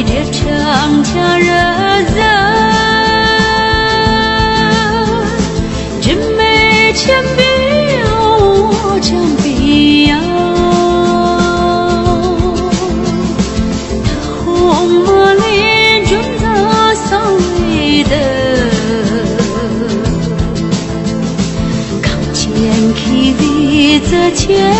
长家热热，真美千标将必要，他红茉莉准他骚味的，刚见起里则见。